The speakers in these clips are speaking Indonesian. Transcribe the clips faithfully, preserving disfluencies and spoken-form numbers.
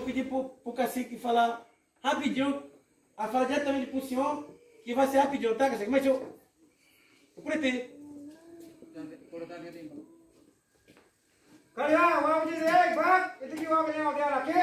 pedir pro, pro cacique falar rapidinho, a falar diretamente pro senhor, que vai ser rapidinho, tá, cacique? Mas eu... Eu pretendo. Kalian, mau dizer, bang, itu juga kalian dia laki.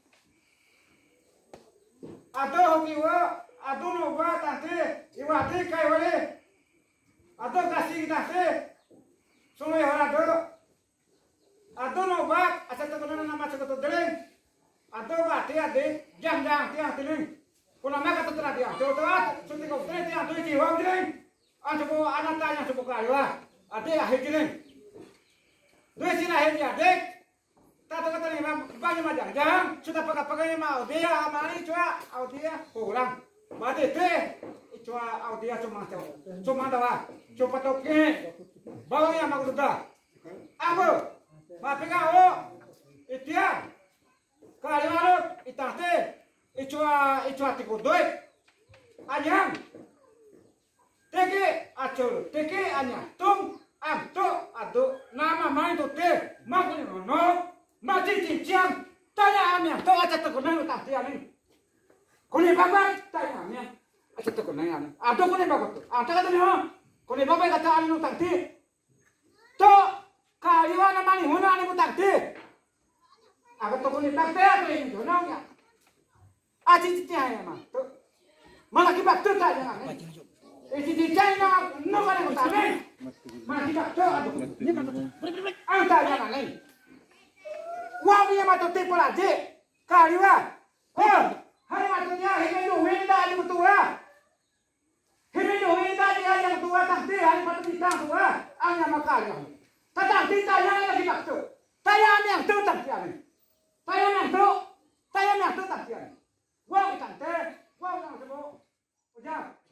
Atau hoki wa, atau noba tante, iwati kai wale. Atau kasih tante, sungai harado. Atau noba, asal terkenal nama sekolah deleng. Atau bati ade, jam jam tiang deleng. Kuna maka tertera dia, coba suntik kau deleng tiang deleng jiwa deleng. Anjubo anak tanya subuh kaya, ade akhir deleng. Dua sini akhirnya dek, tata kata ni banyak macam jangan sudah pakai-pakai mau dia amari cuma au dia kurang, mati teh cuma au dia cuma tahu, cuma tahu, cuma tahu ke, bawa yang aku sudah, aku, maafin kau, itian, kalau malu itate, cuma cuma tiga dua, anyang, teki acur, teki anyang, tung. Anto ado nama main tu teh makni no mati cincang tanya amnya to aja tekunang tak dia ni kuni baba tanya amnya aja tekunang ani ado kuni baba tu ado kata ni ho kuni baba kata ani no tak ti to kaliwa nama ni huna ani tak ti agak to kuni tak ti tu ini tu nanya aja cincang ya mah tu malah kibat tu tanya ani isi cincang na no mana ko tanya masih tak tahu aduh ni kan anta jangan lain wah dia matu tipu lagi kaliwa oh hari matunya ini do winda di tua ini do winda dia yang tua tak dia hari matu bintang tua anya makali tatang kita yang lagi tak tahu tayam yang tahu tak dia ni tayam yang tahu tayam yang tahu tak dia ni wah kita teh wah jangan sebut ujar